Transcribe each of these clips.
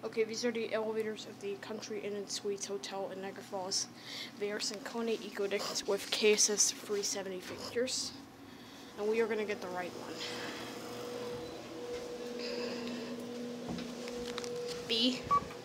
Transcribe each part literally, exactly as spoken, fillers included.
Okay, these are the elevators of the Country Inn and Suites Hotel in Niagara Falls. They are some Kone ecodiscs with K S S three seventy fixtures. And we are going to get the right one. B.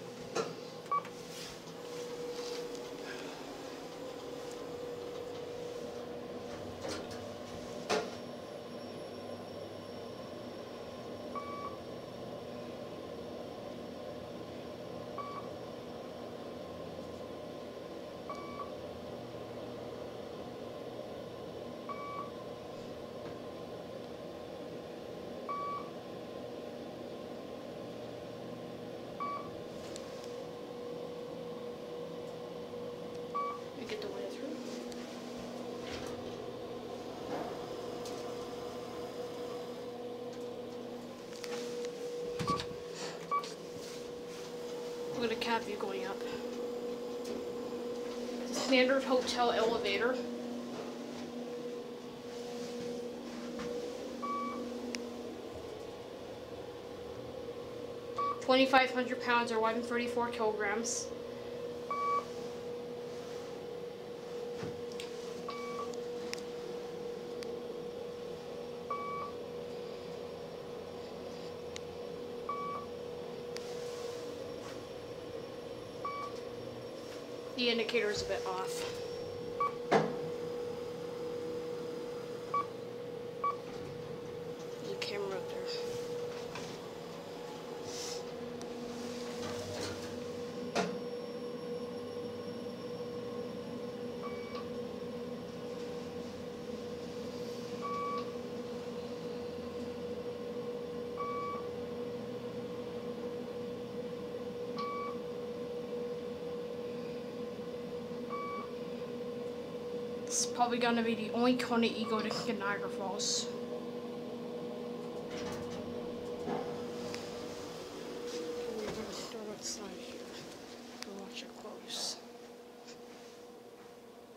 Get the way through. Look at a cat view going up. The standard hotel elevator. twenty-five hundred pounds or one hundred thirty-four kilograms. The indicator is a bit off. There's a camera up there. It's probably gonna be the only kone ecodisc in Niagara Falls. We're gonna start outside here. We'll watch it close.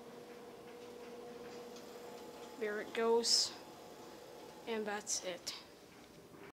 There it goes. And that's it.